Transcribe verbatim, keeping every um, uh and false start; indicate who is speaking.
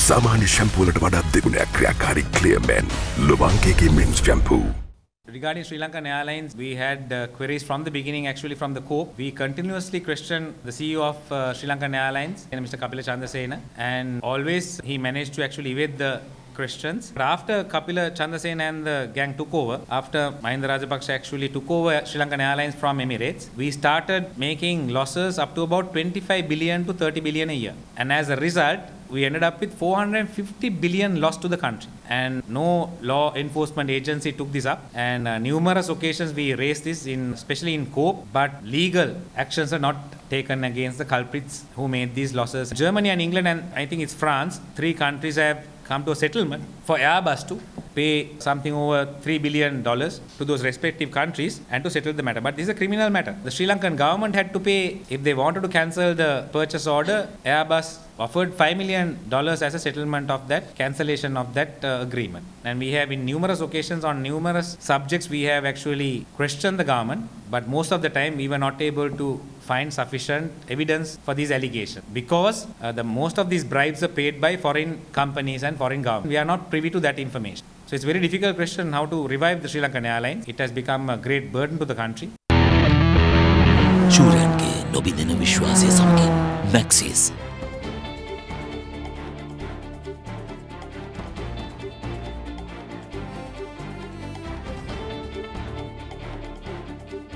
Speaker 1: सामान्य शैम्पू වලට වඩා දෙගුණයක් ක්‍රියාකාරී Clear Men ලුවාංගේගේ men's shampoo.
Speaker 2: Regarding Sri Lankan Airlines, we had uh, queries from the beginning, actually from the COPE. We continuously questioned the C E O of uh, Sri Lankan Airlines, Mister Kapila Chandrasena, and always he managed to actually evade the questions. But after Kapila Chandrasena and the gang took over, after Mahinda Rajapaksa actually took over Sri Lankan Airlines from Emirates, we started making losses up to about twenty-five billion to thirty billion a year. And as a result, we ended up with four hundred fifty billion loss to the country. And no law enforcement agency took this up. And uh, numerous occasions we raised this, in, especially in COPE, but legal actions are not taken against the culprits who made these losses. Germany and England, and I think it's France, three countries have come to a settlement for Airbus to pay something over three billion dollars to those respective countries and to settle the matter. But this is a criminal matter. The Sri Lankan government had to pay, if they wanted to cancel the purchase order, Airbus offered five million dollars as a settlement of that cancellation of that uh, agreement. And we have in numerous occasions on numerous subjects, we have actually questioned the government, but most of the time we were not able to find sufficient evidence for these allegations, because uh, the most of these bribes are paid by foreign companies and foreign governments. We are not privy to that information. So it's a very difficult question how to revive the Sri Lankan Airlines. It has become a great burden to the country.
Speaker 3: චූරයන්ගේ නොබිඳෙන විශ්වාසය සමගින් Maxis